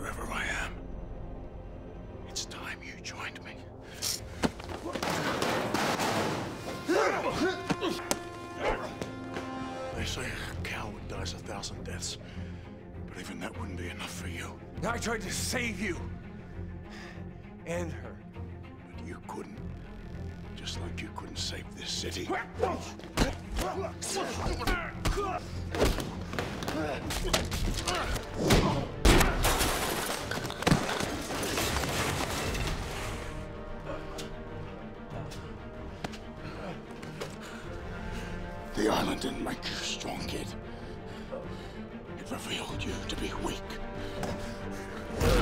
wherever I am. It's time you joined me. They say a coward dies 1,000 deaths, but even that wouldn't be enough for you. I tried to save you. And her. But you couldn't. Just like you couldn't save this city. The island didn't make you strong, kid. It revealed you to be weak.